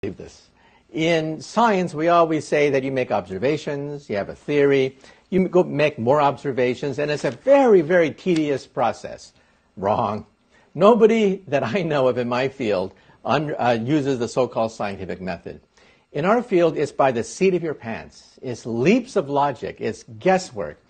this. In science, we always say that you make observations, you have a theory, you go make more observations, and it's a very, very tedious process. Wrong. Nobody that I know of in my field uses the so-called scientific method. In our field, it's by the seat of your pants. It's leaps of logic. It's guesswork.